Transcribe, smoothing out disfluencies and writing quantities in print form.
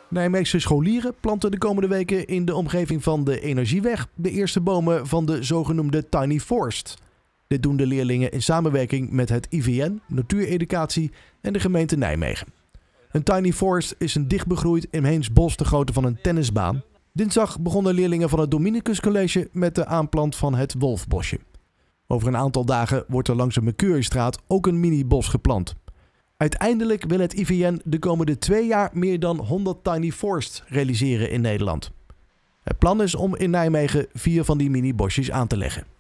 Nijmeegse scholieren planten de komende weken in de omgeving van de Energieweg de eerste bomen van de zogenoemde Tiny Forest. Dit doen de leerlingen in samenwerking met het IVN, Natuureducatie en de gemeente Nijmegen. Een Tiny Forest is een dichtbegroeid inheems bos de grootte van een tennisbaan. Dinsdag begonnen leerlingen van het Dominicus College met de aanplant van het Wolfbosje. Over een aantal dagen wordt er langs de Mercuriestraat ook een mini-bos geplant. Uiteindelijk wil het IVN de komende 2 jaar meer dan 100 Tiny Forests realiseren in Nederland. Het plan is om in Nijmegen 4 van die mini-bosjes aan te leggen.